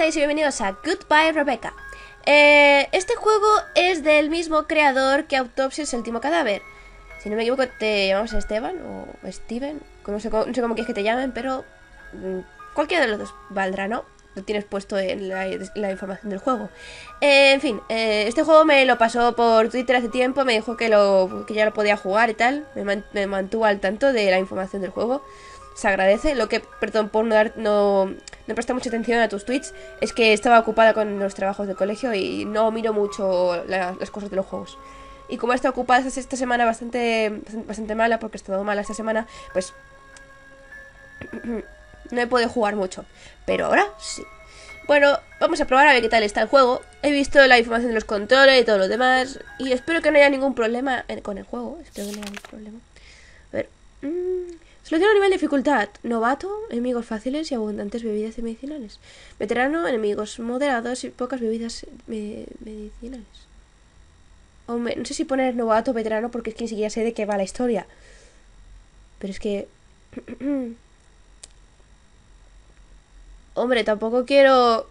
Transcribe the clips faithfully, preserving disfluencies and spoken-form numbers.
estáis? Y bienvenidos a Goodbye Rebecca. eh, Este juego es del mismo creador que Autopsias, el último cadáver. Si no me equivoco te llamamos Esteban o Steven, no sé cómo, no sé cómo quieres que te llamen, pero mmm, cualquiera de los dos valdrá, ¿no? Lo tienes puesto en la, la información del juego. eh, En fin, eh, este juego me lo pasó por Twitter hace tiempo. Me dijo que, lo, que ya lo podía jugar y tal. Me, man, me mantuvo al tanto de la información del juego. Se agradece. Lo que, perdón por no dar, no, no prestar mucha atención a tus tweets, es que estaba ocupada con los trabajos del colegio y no miro mucho la, las cosas de los juegos. Y como he estado ocupada esta semana bastante, bastante mala, porque he estado mala esta semana, pues no he podido jugar mucho. Pero ahora sí. Bueno, vamos a probar a ver qué tal está el juego. He visto la información de los controles y todo lo demás, y espero que no haya ningún problema con el juego. Espero que no haya ningún problema. A ver. Mmm... Solución a nivel de dificultad: novato, enemigos fáciles y abundantes bebidas medicinales. Veterano, enemigos moderados y pocas bebidas me medicinales. Hombre, no sé si poner novato o veterano, porque es que ni siquiera sé de qué va la historia. Pero es que... Hombre, tampoco quiero...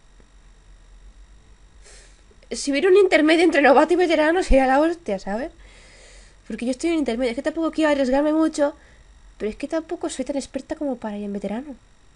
Si hubiera un intermedio entre novato y veterano sería la hostia, ¿sabes? Porque yo estoy en intermedio. Es que tampoco quiero arriesgarme mucho, pero es que tampoco soy tan experta como para ir en veterano.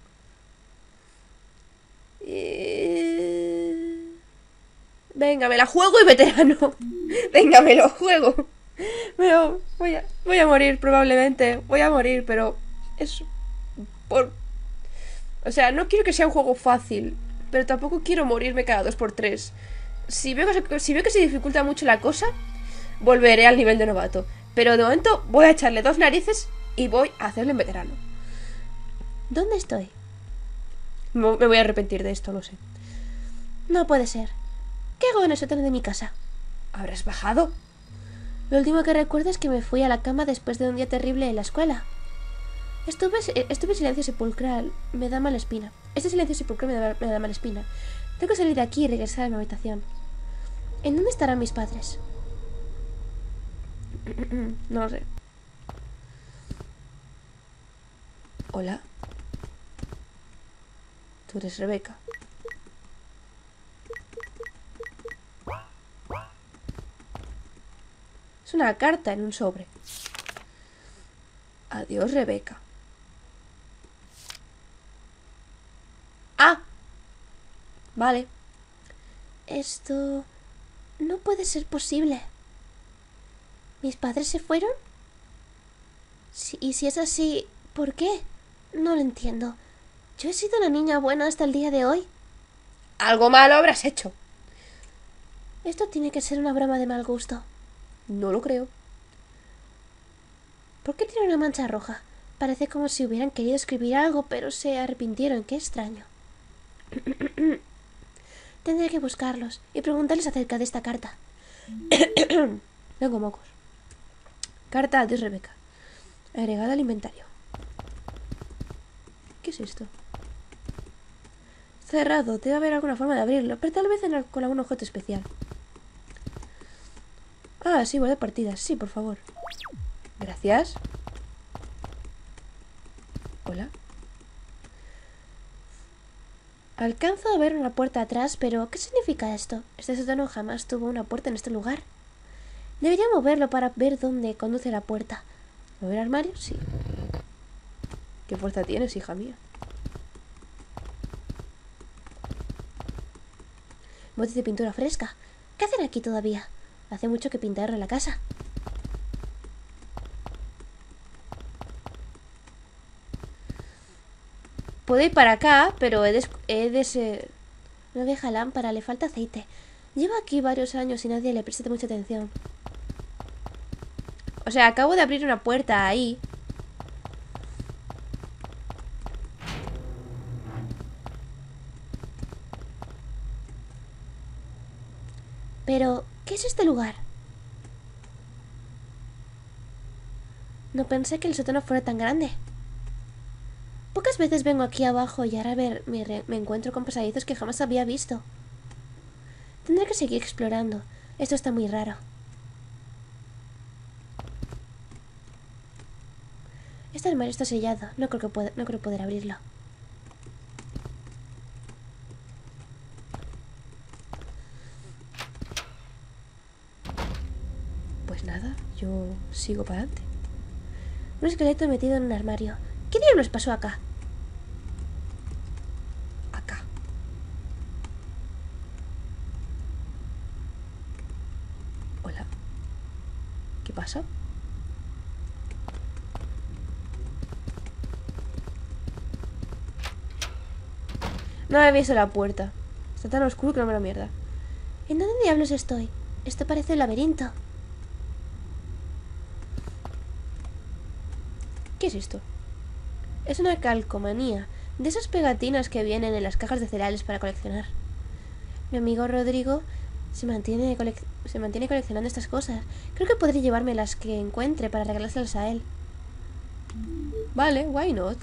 Eh... Venga, me la juego y veterano. Venga, me lo juego. Pero voy a, voy a morir probablemente. Voy a morir, pero es por... O sea, no quiero que sea un juego fácil, pero tampoco quiero morirme cada dos por tres. Si veo que, si veo que se dificulta mucho la cosa, volveré al nivel de novato. Pero de momento voy a echarle dos narices y voy a hacerlo en veterano. ¿Dónde estoy? Me voy a arrepentir de esto, lo sé. No puede ser. ¿Qué hago en el sótano de mi casa? ¿Habrás bajado? Lo último que recuerdo es que me fui a la cama después de un día terrible en la escuela. Estuve, estuve en silencio sepulcral. Me da mala espina. Este silencio sepulcral me da, me da mala espina. Tengo que salir de aquí y regresar a mi habitación. ¿En dónde estarán mis padres? No lo sé. Hola. Tú eres Rebecca. Es una carta en un sobre. Adiós, Rebecca. Ah. Vale. Esto... no puede ser posible. ¿Mis padres se fueron? Sí, y si es así, ¿por qué? No lo entiendo. ¿Yo he sido una niña buena hasta el día de hoy? Algo malo habrás hecho. Esto tiene que ser una broma de mal gusto. No lo creo. ¿Por qué tiene una mancha roja? Parece como si hubieran querido escribir algo, pero se arrepintieron. Qué extraño. Tendré que buscarlos y preguntarles acerca de esta carta. Tengo mocos. Carta a Dios Rebecca. Agregada al inventario. ¿Qué es esto? Cerrado. Debe haber alguna forma de abrirlo, pero tal vez en el, con algún objeto especial. Ah, sí, guardar partidas. Sí, por favor. Gracias. Hola. Alcanzo a ver una puerta atrás, pero ¿qué significa esto? Este sótano jamás tuvo una puerta en este lugar. Debería moverlo para ver dónde conduce la puerta. ¿Mover armario? Sí. ¿Qué fuerza tienes, hija mía? Botes de pintura fresca. ¿Qué hacen aquí todavía? Hace mucho que pintaron la casa. Puedo ir para acá, pero he de... He de Una vieja lámpara, le falta aceite. Lleva aquí varios años y nadie le presta mucha atención. O sea, acabo de abrir una puerta ahí. Pero, ¿qué es este lugar? No pensé que el sótano fuera tan grande. Pocas veces vengo aquí abajo y ahora ver, me, re, me encuentro con pasadizos que jamás había visto. Tendré que seguir explorando. Esto está muy raro. Este armario está sellado. No creo que pueda, no creo poder abrirlo. Pues nada, yo sigo para adelante. Un esqueleto metido en un armario. ¿Qué diablos pasó acá? Acá. Hola. ¿Qué pasa? No me visto la puerta. Está tan oscuro que no me la mierda. ¿En dónde diablos estoy? Esto parece un laberinto. ¿Qué es esto? Es una calcomanía. De esas pegatinas que vienen en las cajas de cereales para coleccionar. Mi amigo Rodrigo se mantiene, se mantiene coleccionando estas cosas. Creo que podré llevarme las que encuentre para regalárselas a él. Vale, why not?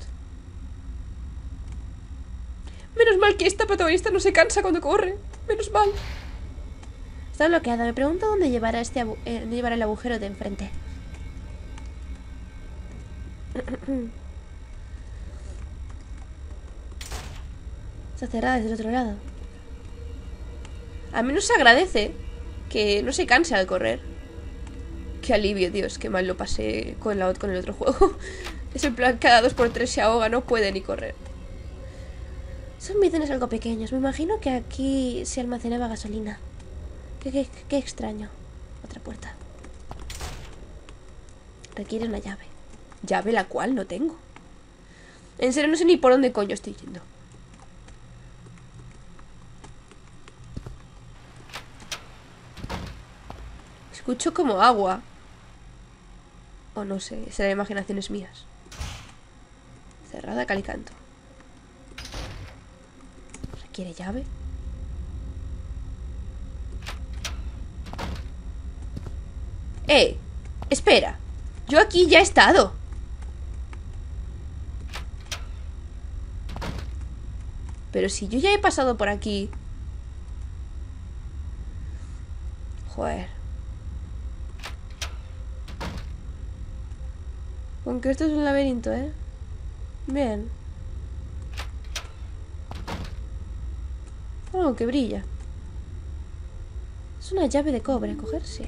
Menos mal que esta protagonista no se cansa cuando corre. Menos mal. Está bloqueada. Me pregunto dónde llevará, este eh, dónde llevará el agujero de enfrente. Está cerrada desde el otro lado. A menos se agradece que no se canse al correr. Qué alivio, Dios, qué mal lo pasé con, la, con el otro juego. Es en plan, cada dos por tres se ahoga, no puede ni correr. Son bidones algo pequeños. Me imagino que aquí se almacenaba gasolina. Qué, qué, qué extraño. Otra puerta. Requiere una llave. Llave la cual no tengo. En serio, no sé ni por dónde coño estoy yendo. Escucho como agua. O no sé, será imaginaciones mías. Cerrada, cal y canto. ¿Requiere llave? ¡Eh! ¡Espera! Yo aquí ya he estado. Pero si yo ya he pasado por aquí. Joder. Aunque esto es un laberinto, ¿eh? Bien. Oh, que brilla. Es una llave de cobre, cogerse.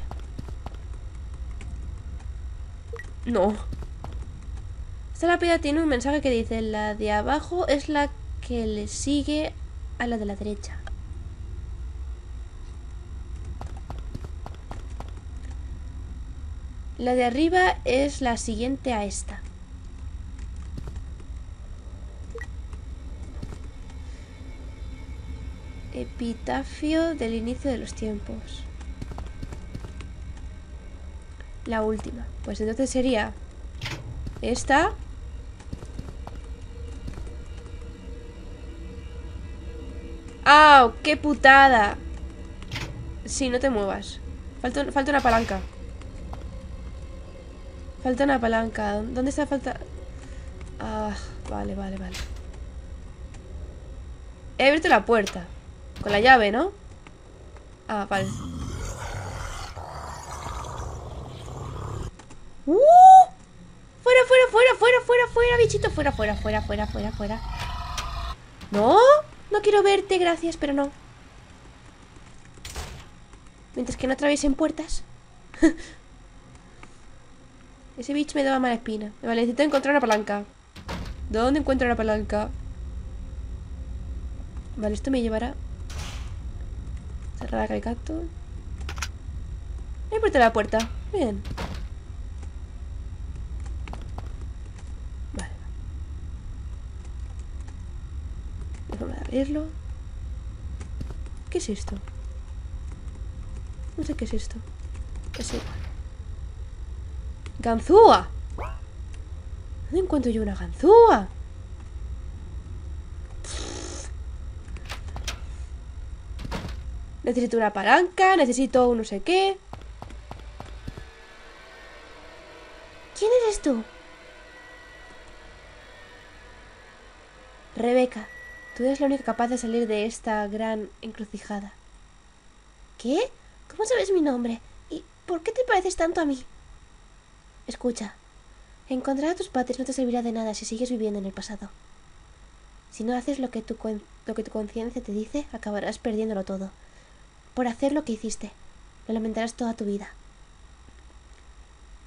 No. Esta lápida tiene un mensaje que dice: la de abajo es la que le sigue a la de la derecha. La de arriba es la siguiente a esta. Epitafio del inicio de los tiempos. La última. Pues entonces sería esta. ¡Ah! ¡Qué putada! Sí, no te muevas. Falta, falta una palanca. Falta una palanca. ¿Dónde está falta? Ah, vale, vale, vale. He abierto la puerta. Con la llave, ¿no? Ah, vale. ¡Uh! ¡Fuera, fuera, fuera, fuera, fuera, fuera, bichito! Fuera, fuera, fuera, fuera, fuera, fuera. ¿No? No quiero verte, gracias, pero no. Mientras que no atraviesen puertas. Ese bicho me daba mala espina. Vale, necesito encontrar una palanca. ¿Dónde encuentro una palanca? Vale, esto me llevará. Cerrada caricato. He abierto la puerta. Bien. Vale. Déjame abrirlo. ¿Qué es esto? No sé qué es esto. Es igual. ¡Ganzúa! ¿Dónde encuentro yo una ganzúa? Necesito una palanca, necesito un no sé qué. ¿Quién eres tú? Rebeca, tú eres la única capaz de salir de esta gran encrucijada. ¿Qué? ¿Cómo sabes mi nombre? ¿Y por qué te pareces tanto a mí? Escucha, encontrar a tus padres no te servirá de nada si sigues viviendo en el pasado. Si no haces lo que tu, lo que tu conciencia te dice, acabarás perdiéndolo todo. Por hacer lo que hiciste, lo lamentarás toda tu vida.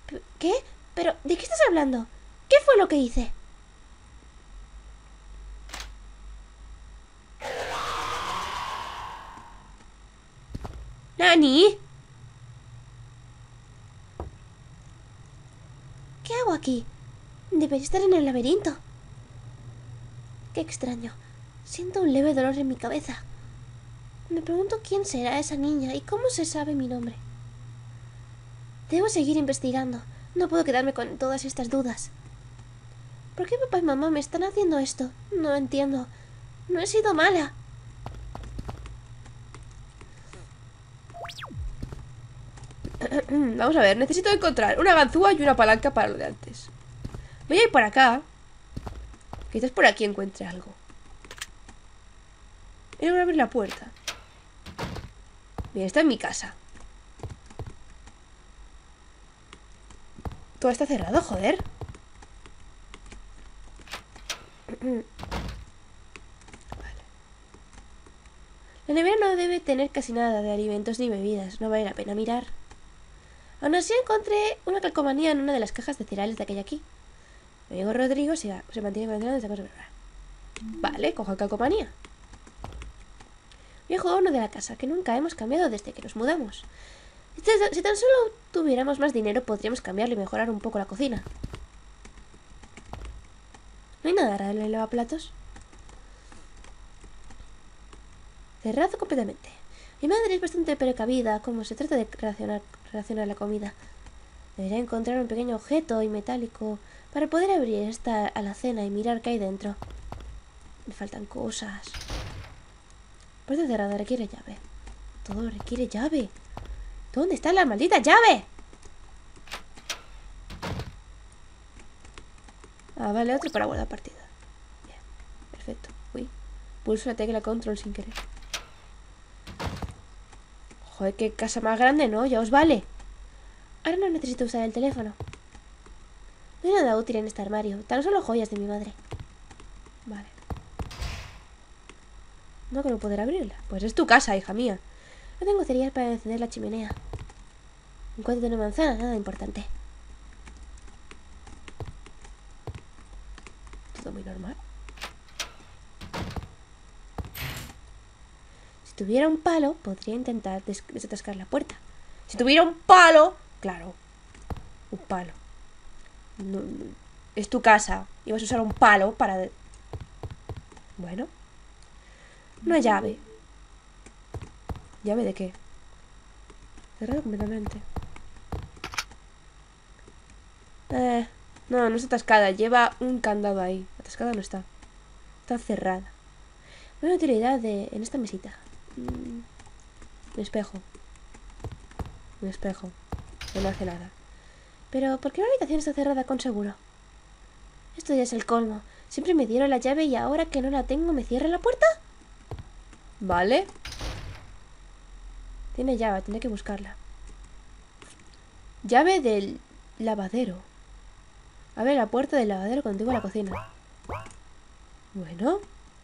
¿Qué? ¿Pero de qué estás hablando? ¿Qué fue lo que hice? ¡Nani! ¿Qué hago aquí? Debería estar en el laberinto. Qué extraño. Siento un leve dolor en mi cabeza. Me pregunto quién será esa niña y cómo se sabe mi nombre. Debo seguir investigando. No puedo quedarme con todas estas dudas. ¿Por qué papá y mamá me están haciendo esto? No entiendo. No he sido mala. Vamos a ver, necesito encontrar una ganzúa y una palanca para lo de antes. Voy a ir por acá. Quizás por aquí encuentre algo. Voy a abrir la puerta. Bien, está en mi casa. Todo está cerrado, joder. Vale. La nevera no debe tener casi nada de alimentos ni bebidas. No vale la pena mirar. Aún así encontré una calcomanía en una de las cajas de cereales de aquella aquí. Mi amigo Rodrigo se, se mantiene conectado desde cosa. Vale, cojo calcomanía. Viejo horno de la casa, que nunca hemos cambiado desde que nos mudamos. Si tan solo tuviéramos más dinero, podríamos cambiarlo y mejorar un poco la cocina. No hay nada raro en el lavaplatos. Cerrado completamente. Mi madre es bastante precavida como se trata de relacionar, relacionar la comida. Debería encontrar un pequeño objeto y metálico para poder abrir esta alacena y mirar qué hay dentro. Me faltan cosas. Puerta cerrada, requiere llave. Todo requiere llave. ¿Dónde está la maldita llave? Ah, vale, otro para guardar partida. Bien, perfecto. Uy, pulso la tecla control sin querer. Joder, qué casa más grande, ¿no? Ya os vale. Ahora no necesito usar el teléfono. No hay nada útil en este armario. Tan solo joyas de mi madre. Vale. No creo poder abrirla. Pues es tu casa, hija mía. No tengo cerillas para encender la chimenea. Encuentro una manzana, nada importante. Todo muy normal. Si tuviera un palo, podría intentar des desatascar la puerta. Si tuviera un palo... Claro. Un palo. No, no, es tu casa. Y vas a usar un palo para... De... Bueno. Una llave. ¿Llave de qué? Cerrado completamente. Eh, no, no está atascada. Lleva un candado ahí. Atascada no está. Está cerrada. No hay utilidad de... en esta mesita. Mm, un espejo. Un espejo. No me hace nada. Pero, ¿por qué la habitación está cerrada con seguro? Esto ya es el colmo. Siempre me dieron la llave y ahora que no la tengo, ¿me cierran la puerta? Vale. Tiene llave, tendré que buscarla. Llave del lavadero. Abre la puerta del lavadero contigo a la cocina. Bueno.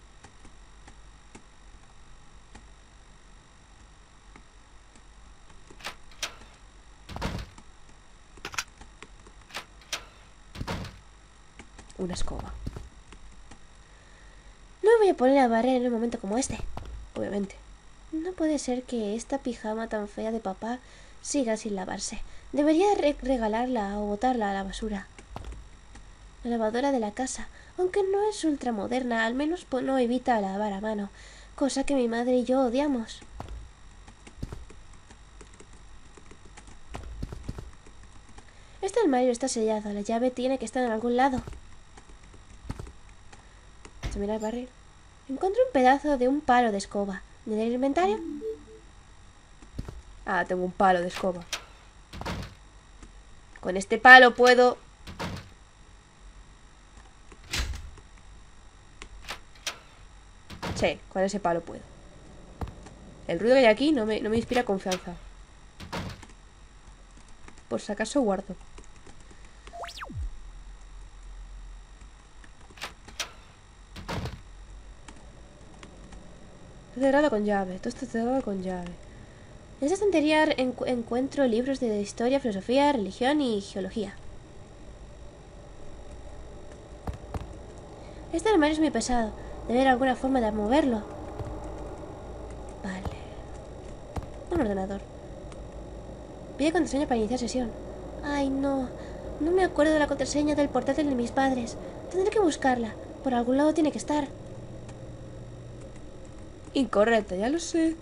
Una escoba. No me voy a poner a barrer en un momento como este. Obviamente. No puede ser que esta pijama tan fea de papá siga sin lavarse. Debería re regalarla o botarla a la basura. La lavadora de la casa, aunque no es ultramoderna, al menos no evita lavar a mano, cosa que mi madre y yo odiamos. Este armario está sellado, la llave tiene que estar en algún lado. Vamos a mirar barrer. Encuentro un pedazo de un palo de escoba. ¿En el inventario? Ah, tengo un palo de escoba. Con este palo puedo... Sí, con ese palo puedo. El ruido que hay aquí no me, no me inspira confianza. Por si acaso guardo. Está cerrado con llave. Todo está cerrado con llave. En esta estantería encu encuentro libros de historia, filosofía, religión y geología. Este armario es muy pesado. Debe haber alguna forma de moverlo. Vale. Un ordenador. Pide contraseña para iniciar sesión. Ay, no. No me acuerdo de la contraseña del portátil de mis padres. Tendré que buscarla. Por algún lado tiene que estar. Incorrecta, ya lo sé.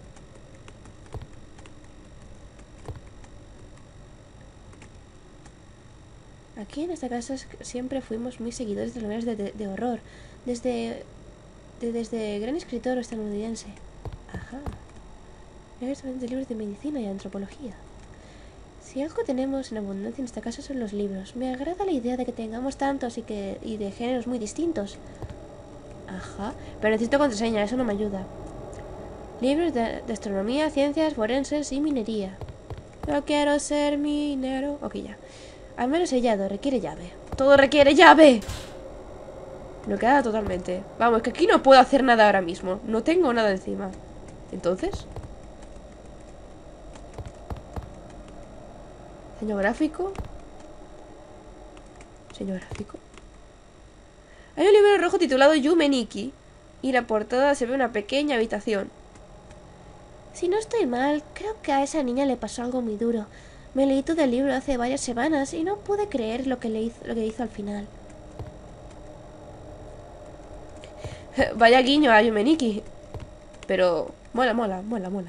Aquí en esta casa siempre fuimos muy seguidores de novelas de, de, de horror. Desde... De, desde gran escritor estadounidense. Ajá. He visto libros de medicina y antropología. Si algo tenemos en abundancia en esta casa son los libros. Me agrada la idea de que tengamos tantos y que y de géneros muy distintos. Ajá. Pero necesito contraseña, eso no me ayuda. Libros de, de astronomía, ciencias, forenses y minería. No quiero ser minero. Ok, ya. Al menos sellado, requiere llave. Todo requiere llave. Bloqueada totalmente. Vamos, que aquí no puedo hacer nada ahora mismo. No tengo nada encima. Entonces... Diseño gráfico. Diseño gráfico. Hay un libro rojo titulado Yume Nikki. Y la portada se ve una pequeña habitación. Si no estoy mal, creo que a esa niña le pasó algo muy duro. Me leí todo el libro hace varias semanas y no pude creer lo que, le hizo, lo que hizo al final. Vaya guiño a Yume Nikki. Pero mola, mola, mola, mola.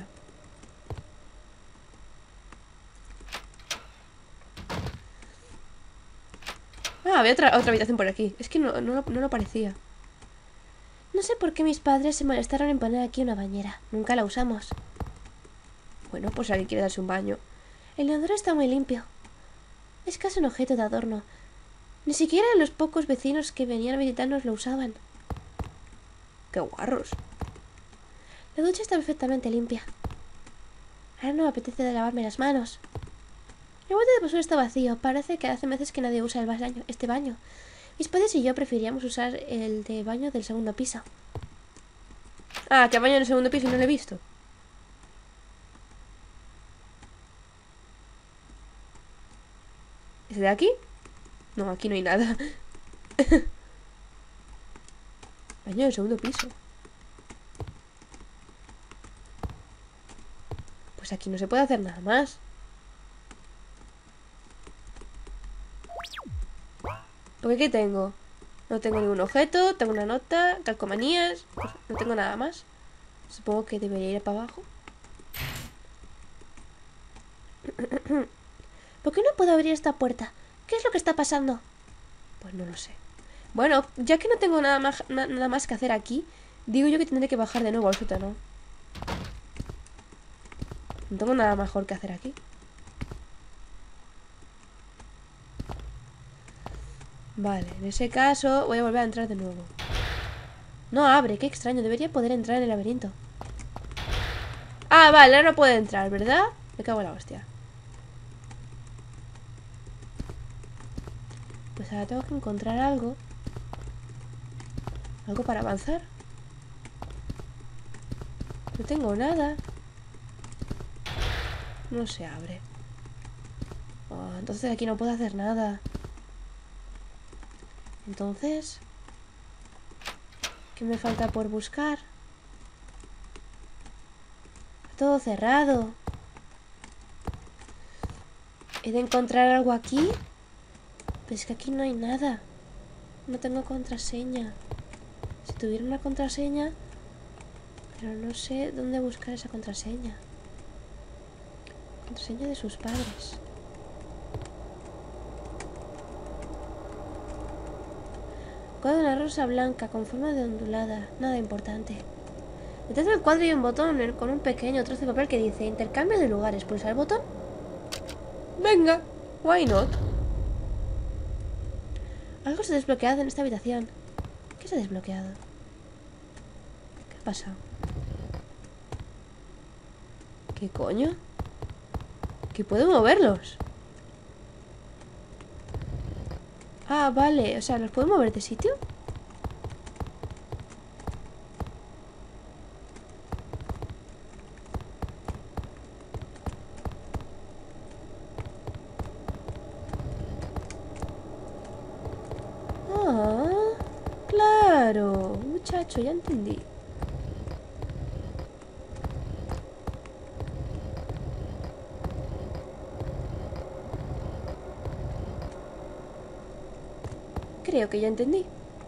Ah, había otra, otra habitación por aquí. Es que no, no, no lo parecía. No sé por qué mis padres se molestaron en poner aquí una bañera. Nunca la usamos. Bueno, pues alguien quiere darse un baño. El inodoro está muy limpio. Es casi un objeto de adorno. Ni siquiera los pocos vecinos que venían a visitarnos lo usaban. ¡Qué guarros! La ducha está perfectamente limpia. Ahora no me apetece lavarme las manos. El bote de basura está vacío. Parece que hace meses que nadie usa el baño, este baño. Mis padres y yo preferíamos usar el de baño del segundo piso. Ah, que baño en el segundo piso y no lo he visto. ¿Ese de aquí? No, aquí no hay nada. Baño en el segundo piso. Pues aquí no se puede hacer nada más. Porque ¿qué tengo? No tengo ningún objeto, tengo una nota, calcomanías, pues no tengo nada más. Supongo que debería ir para abajo. ¿Por qué no puedo abrir esta puerta? ¿Qué es lo que está pasando? Pues no lo sé. Bueno, ya que no tengo nada más, nada más que hacer aquí, digo yo que tendré que bajar de nuevo al sótano. No tengo nada mejor que hacer aquí. Vale, en ese caso voy a volver a entrar de nuevo. No abre, qué extraño. Debería poder entrar en el laberinto. Ah, vale, ahora no puede entrar, ¿verdad? Me cago en la hostia. Pues ahora tengo que encontrar algo. Algo para avanzar. No tengo nada. No se abre. Oh, entonces aquí no puedo hacer nada. Entonces, ¿qué me falta por buscar? Todo cerrado. ¿He de encontrar algo aquí? Pues es que aquí no hay nada. No tengo contraseña. Si tuviera una contraseña, pero no sé dónde buscar esa contraseña. Contraseña de sus padres. Cuadro de una rosa blanca con forma de ondulada. Nada importante. Detrás del cuadro hay un botón con un pequeño trozo de papel que dice intercambio de lugares. ¿Pulsar el botón? Venga, why not? Algo se ha desbloqueado en esta habitación. ¿Qué se ha desbloqueado? ¿Qué ha pasado? ¿Qué coño? ¿Que puedo moverlos? Ah, vale. O sea, ¿los puedo mover de sitio? Claro, muchacho, ya entendí. Creo que ya entendí.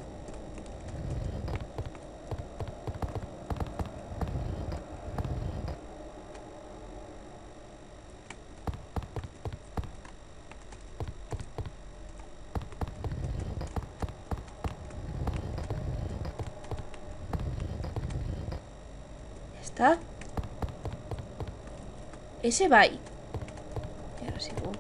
Ya está. Ese va ahí. Y ahora sigo.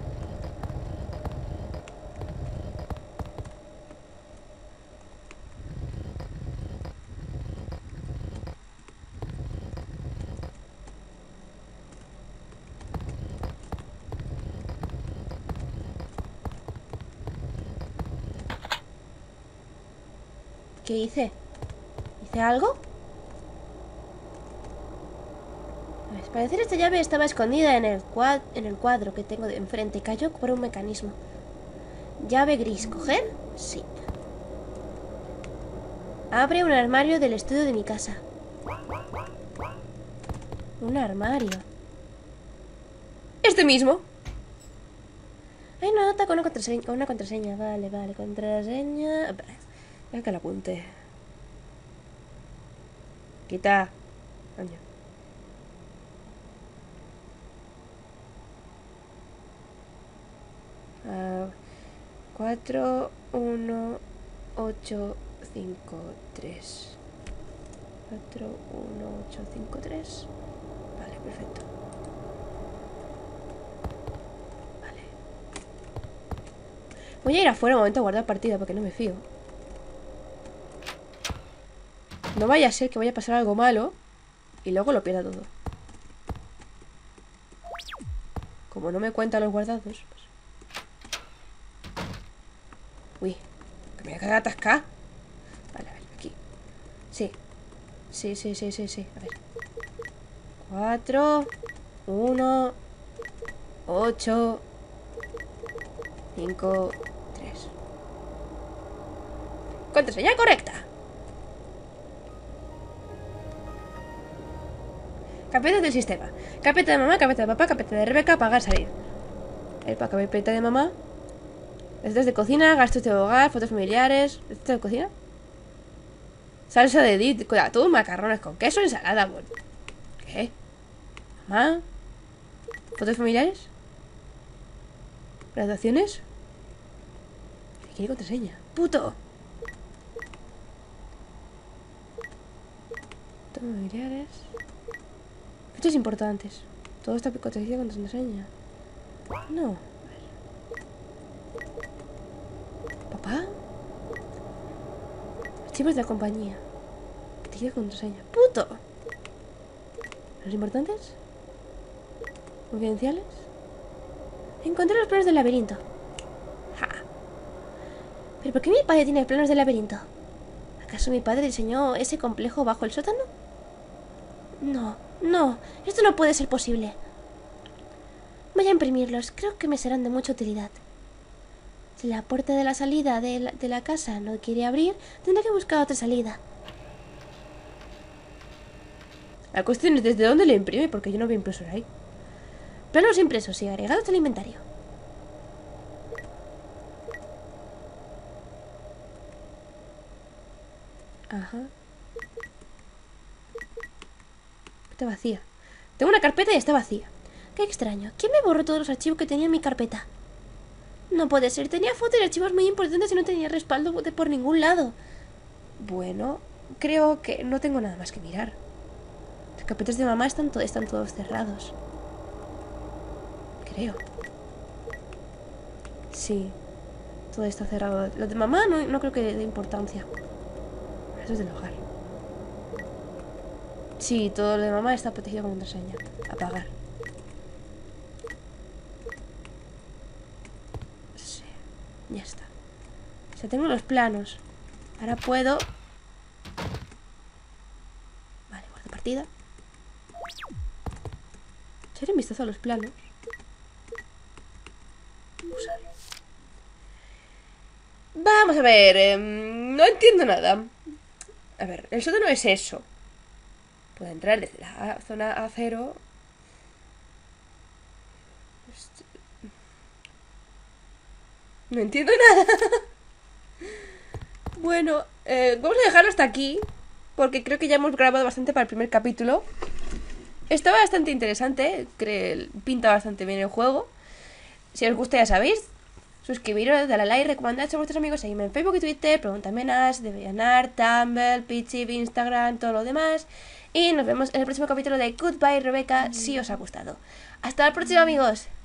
¿Qué hice? ¿Hice algo? Al parecer esta llave estaba escondida en el, cuad en el cuadro que tengo de enfrente. Cayó por un mecanismo. Llave gris. ¿Coger? Sí. Abre un armario del estudio de mi casa. Un armario. Este mismo. Hay una nota con una contraseña. Con una contraseña. Vale, vale. Contraseña. Venga que la apunte. Quita. Coño. Uh, cuatro, uno, ocho, cinco, tres. cuatro, uno, ocho, cinco, tres. Vale, perfecto. Vale. Voy a ir afuera un momento a guardar partida porque no me fío. No vaya a ser que vaya a pasar algo malo y luego lo pierda todo. Como no me cuentan los guardados, pues... Uy, que me voy a quedar atascada. Vale, a ver, aquí. Sí. Sí, sí, sí, sí, sí. A ver. Cuatro. Uno. Ocho. Cinco. Tres. Contraseña correcta. Carpeta del sistema. Carpeta de mamá, carpeta de papá, carpeta de Rebeca, apagar, salir. El carpeta de mamá. Recetas de cocina, gastos de hogar, fotos familiares. ¿Recetas de cocina? Salsa de dip, cuidado, tú, macarrones con queso, ensalada, bueno. ¿Qué? ¿Mamá? ¿Fotos familiares? ¿Graduaciones? ¿Qué quiere contraseña? ¡Puto! Fotos familiares. Fechas importantes. Todo está protegido con contraseña. No. ¿Papá? Archivos de la compañía. Protegido con contraseña. ¡Puto! ¿Los importantes? ¿Confidenciales? Encontré los planos del laberinto. ¡Ja! ¿Pero por qué mi padre tiene planos del laberinto? ¿Acaso mi padre diseñó ese complejo bajo el sótano? No, no, esto no puede ser posible. Voy a imprimirlos, creo que me serán de mucha utilidad. Si la puerta de la salida de la, de la casa no quiere abrir, tendré que buscar otra salida. La cuestión es desde dónde le imprime, porque yo no veo impresora ahí. Planos impresos y agregados al inventario. Ajá. Está vacía. Tengo una carpeta y está vacía. Qué extraño. ¿Quién me borró todos los archivos que tenía en mi carpeta? No puede ser. Tenía fotos y archivos muy importantes y no tenía respaldo de por ningún lado. Bueno, creo que no tengo nada más que mirar. Las carpetas de mamá están, to están todos cerrados. Creo. Sí. Todo está cerrado. Lo de mamá no, no creo que dé importancia. Eso es del hogar. Sí, todo lo de mamá está protegido con contraseña. Apagar. Sí. Ya está. Ya tengo los planos. Ahora puedo... Vale, guarda partida. Echaré un vistazo a los planos. Usar. Vamos a ver. Eh, No entiendo nada. A ver, el sótano es eso. Puedo entrar desde la zona A cero. No entiendo nada. Bueno, eh, vamos a dejarlo hasta aquí, porque creo que ya hemos grabado bastante para el primer capítulo. Está bastante interesante, creo, pinta bastante bien el juego. Si os gusta ya sabéis, suscribiros, darle a like, recomendad a vuestros amigos, seguidme en Facebook y Twitter, pregúntame Nas, DeviantArt, Tumblr, Pichip, Instagram, todo lo demás. Y nos vemos en el próximo capítulo de Goodbye Rebecca, si os ha gustado. Hasta la próxima, amigos.